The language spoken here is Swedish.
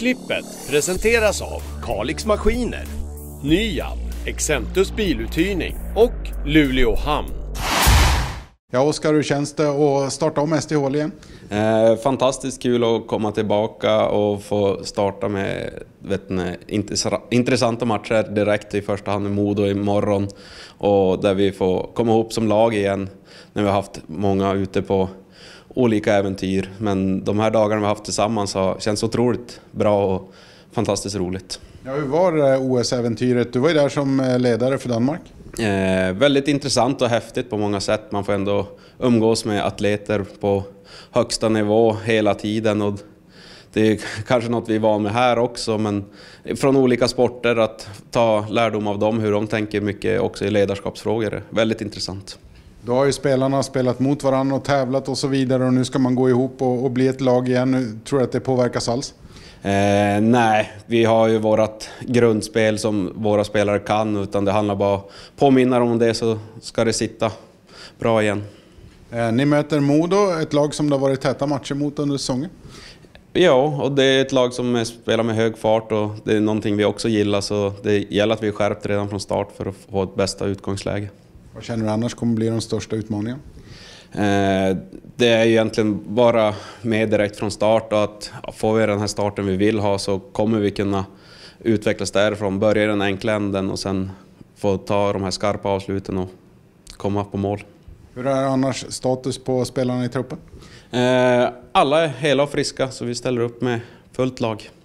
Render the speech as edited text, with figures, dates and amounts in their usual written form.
Klippet presenteras av Kalix Maskiner, Nyab, Exentus biluthyrning och Luleå hamn. Ja, Oskar, hur känns det att starta om SDH igen? Fantastiskt kul att komma tillbaka och få starta med intressanta matcher direkt, i första hand med Modo imorgon, och där vi får komma ihop som lag igen när vi har haft många ute på olika äventyr. Men de här dagarna vi har haft tillsammans har känts otroligt bra och fantastiskt roligt. Ja, hur var OS-äventyret? Du var ju där som ledare för Danmark. Väldigt intressant och häftigt på många sätt. Man får ändå umgås med atleter på högsta nivå hela tiden, och det är kanske något vi är van med här också, men från olika sporter, att ta lärdom av dem, hur de tänker mycket också i ledarskapsfrågor. Väldigt intressant. Då har ju spelarna spelat mot varandra och tävlat och så vidare, och nu ska man gå ihop och bli ett lag igen. Tror du att det påverkas alls? Nej, vi har ju vårt grundspel som våra spelare kan, utan det handlar bara påminna om det, så ska det sitta bra igen. Ni möter Modo, ett lag som det har varit täta matcher mot under säsongen. Ja, och det är ett lag som spelar med hög fart, och det är någonting vi också gillar, så det gäller att vi är skärpt redan från start för att få ett bästa utgångsläge. Vad känner du annars kommer bli de största utmaningarna? Det är egentligen bara med direkt från start, och att får vi den här starten vi vill ha, så kommer vi kunna utvecklas därifrån. Börja i den enkla änden och sen få ta de här skarpa avsluten och komma på mål. Hur är annars status på spelarna i truppen? Alla är hela och friska, så vi ställer upp med fullt lag.